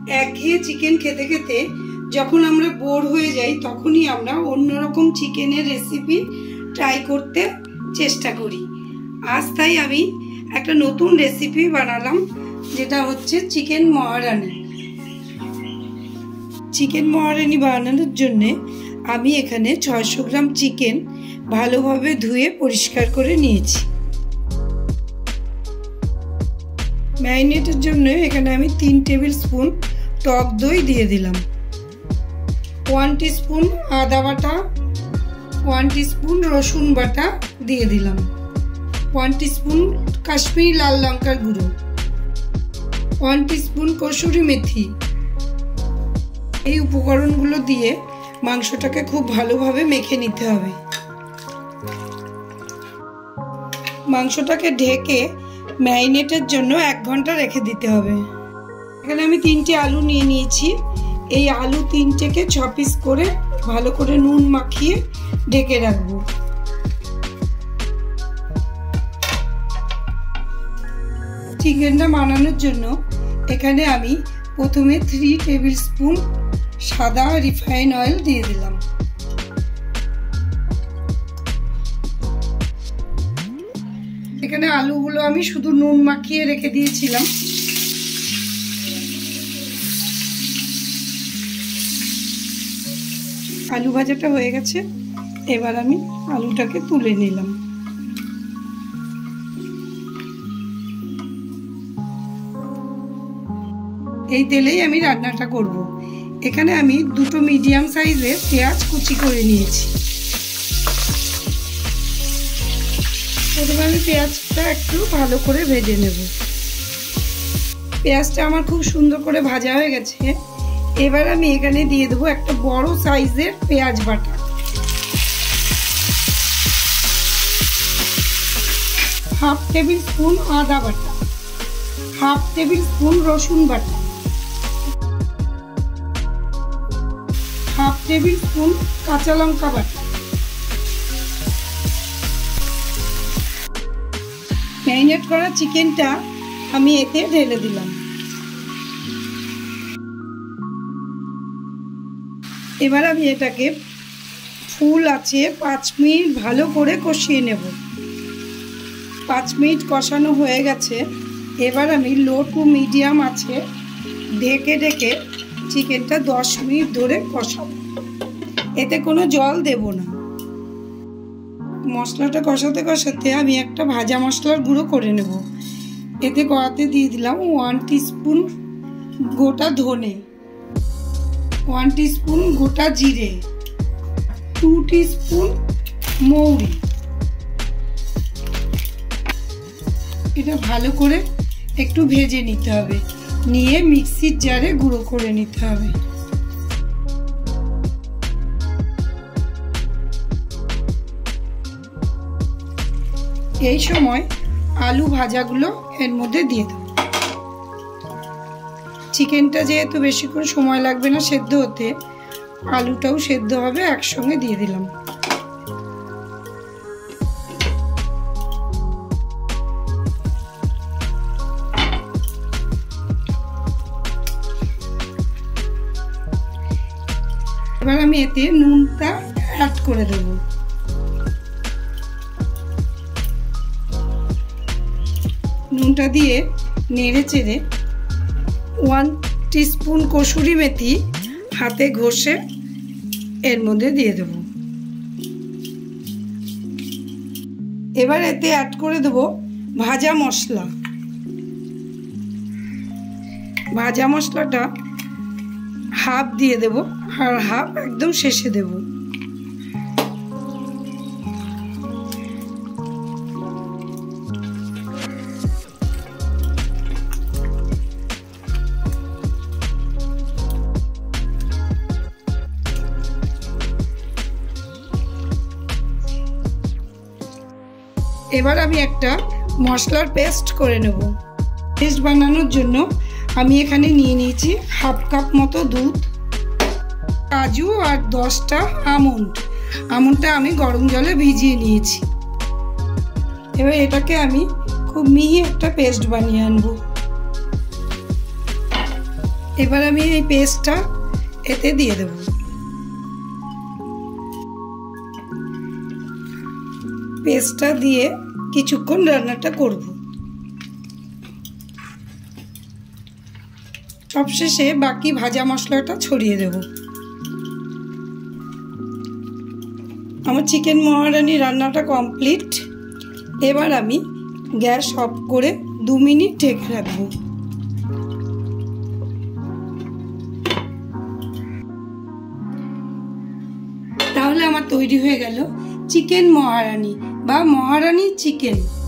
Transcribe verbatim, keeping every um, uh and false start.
একঘেয়ে চিকেন খেতে খেতে যখন আমরা বোর হয়ে যাই তখনই আমরা অন্যরকম চিকেনের রেসিপি ট্রাই করতে চেষ্টা করি। আজ তাই আমি একটা নতুন রেসিপি বানালাম, যেটা হচ্ছে চিকেন মহারানি। চিকেন মহারানি বানানোর জন্যে আমি এখানে ছয়শো গ্রাম চিকেন ভালোভাবে ধুয়ে পরিষ্কার করে নিয়েছি। ম্যারিনেটের জন্য এখানে আমি তিন টেবিল স্পুন টক দই দিয়ে দিলাম, ওয়ান টিস্পুন আদা বাটা, ওয়ান টিস্পুন রসুন বাটা দিয়ে দিলাম, ওয়ান টিস্পুন কাশ্মীরি লাল লঙ্কার গুঁড়ো, ওয়ান টিস্পুন কসুরি মেথি। এই উপকরণগুলো দিয়ে মাংসটাকে খুব ভালোভাবে মেখে নিতে হবে। মাংসটাকে ঢেকে ম্যারিনেটের জন্য এক ঘন্টা রেখে দিতে হবে। এখানে আমি তিনটে আলু নিয়ে নিয়েছি। এই আলু তিনটেকে ছ পিস করে ভালো করে নুন মাখিয়ে ঢেকে রাখবো। চিকেনটা বানানোর জন্য এখানে আমি প্রথমে থ্রি টেবিল স্পুন সাদা রিফাইন অয়েল দিয়ে দিলাম। এখানে আলুগুলো আমি শুধু নুন মাখিয়ে রেখে দিয়েছিলাম। আলু ভাজাটা হয়ে গেছে, এবার আমি আলুটাকে তুলে নিলাম। এই তেলেই আমি রান্নাটা করব। এখানে আমি দুটো মিডিয়াম সাইজের পেঁয়াজ কুচি করে নিয়েছি। প্রথমে আমি পেঁয়াজটা একটু ভালো করে ভেজে নেব। পেঁয়াজটা আমার খুব সুন্দর করে ভাজা হয়ে গেছে। এবার আমি এখানে দিয়ে দেবো একটা বড় সাইজের পেঁয়াজ বাটা, হাফ টেবিল স্পুন আদা বাটা, হাফ টেবিল স্পুন রসুন বাটা, হাফ টেবিল স্পুন কাঁচা লঙ্কা বাটা। ম্যারিনেট করা চিকেনটা আমি এতে ঢেলে দিলাম। এবার আমি এটাকে ফুল আছে পাঁচ মিনিট ভালো করে কষিয়ে নেব। পাঁচ মিনিট কষানো হয়ে গেছে। এবার আমি লো টু মিডিয়াম আছে ঢেকে ঢেকে চিকেনটা দশ মিনিট ধরে কষাবো। এতে কোনো জল দেব না। মশলাটা কষাতে কষাতে আমি একটা ভাজা মশলার গুঁড়ো করে নেব। এতে কড়াতে দিয়ে দিলাম ওয়ান টিস্পুন গোটা ধনে, ওয়ান টিস্পুন গোটা জিরে, টু টিস্পুন মৌরি। এটা ভালো করে একটু ভেজে নিতে হবে, নিয়ে মিক্সির জারে গুঁড়ো করে নিতে হবে। এই সময় আলু ভাজাগুলো এর মধ্যে দিয়ে দেব। চিকেনটা যেহেতু বেশিক্ষণ সময় লাগবে না সেদ্ধ হতে, আলুটাও সেদ্ধ হবে, একসঙ্গে দিয়ে দিলাম। এবার আমি এতে নুনটা অ্যাড করে দেব। নুনটা দিয়ে নেড়ে চেড়ে ওয়ান টিস্পুন কসুরি মেথি হাতে ঘষে এর মধ্যে দিয়ে দেব। এবার এতে অ্যাড করে দেব ভাজা মশলা। ভাজা মশলাটা হাফ দিয়ে দেব আর হাফ একদম শেষে দেব। এবার আমি একটা মশলার পেস্ট করে নেব। পেস্ট বানানোর জন্য আমি এখানে নিয়ে নিয়েছি হাফ কাপ মতো দুধ, কাজু আর দশটা আমন্ড। আমন্ডটা আমি গরম জলে ভিজিয়ে নিয়েছি। এবার এটাকে আমি খুব মিহি একটা পেস্ট বানিয়ে আনবো। এবার আমি এই পেস্টটা এতে দিয়ে দেব। পেস্টটা দিয়ে কিছুক্ষণ রান্নাটা করব। সবশেষে বাকি ভাজা মশলাটা ছড়িয়ে দেব। আমার চিকেন মহারানি রান্নাটা কমপ্লিট। এবার আমি গ্যাস অফ করে দু মিনিট ঢেকে রাখবো। তাহলে আমার তৈরি হয়ে গেল চিকেন মহারানি বা মহারানি চিকেন।